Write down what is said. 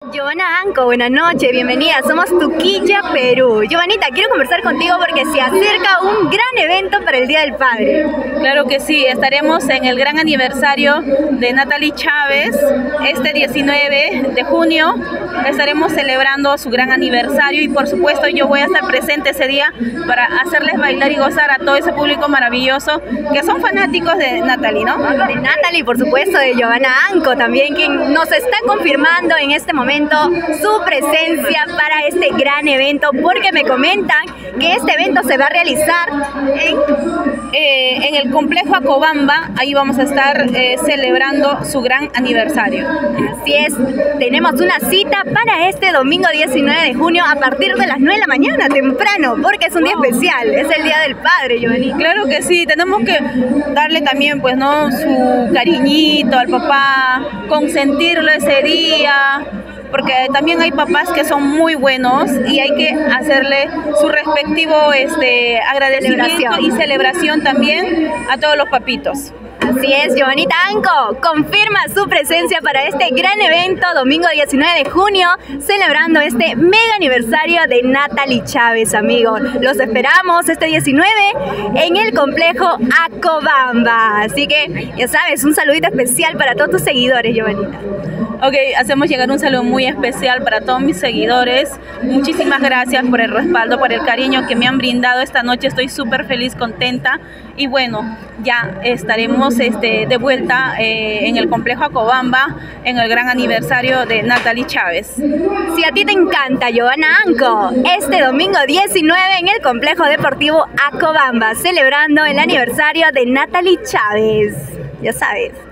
Giovanna Anco, buenas noches, bienvenida, somos Tuquilla, Perú. Giovanita, quiero conversar contigo porque se acerca un gran evento para el Día del Padre. Claro que sí, estaremos en el gran aniversario de Natalie Chávez, este 19 de junio, estaremos celebrando su gran aniversario y por supuesto yo voy a estar presente ese día para hacerles bailar y gozar a todo ese público maravilloso que son fanáticos de Natalie, ¿no? De Natalie, por supuesto, de Giovanna Anco también, quien nos está confirmando en este momento su presencia para este gran evento, porque me comentan que este evento se va a realizar en el complejo Acobamba. Ahí vamos a estar celebrando su gran aniversario. Así es, tenemos una cita para este domingo 19 de junio a partir de las 9 de la mañana, temprano, porque es un día especial, es el Día del Padre, Giovanni. Claro que sí, tenemos que darle también, pues, ¿no?, su cariñito al papá, consentirlo ese día, porque también hay papás que son muy buenos y hay que hacerle su respectivo agradecimiento y celebración también a todos los papitos. Así es, Giovanita Anco confirma su presencia para este gran evento domingo 19 de junio, celebrando este mega aniversario de Natalie Chávez, amigos. Los esperamos este 19 en el complejo Acobamba. Así que, ya sabes, un saludito especial para todos tus seguidores, Giovanita. Ok, hacemos llegar un saludo muy especial para todos mis seguidores. Muchísimas gracias por el respaldo, por el cariño que me han brindado esta noche. Estoy súper feliz, contenta. Y bueno, ya estaremos de vuelta en el complejo Acobamba en el gran aniversario de Natalie Chávez. Si a ti te encanta Giovanna Anco, este domingo 19 en el complejo deportivo Acobamba, celebrando el aniversario de Natalie Chávez. Ya sabes.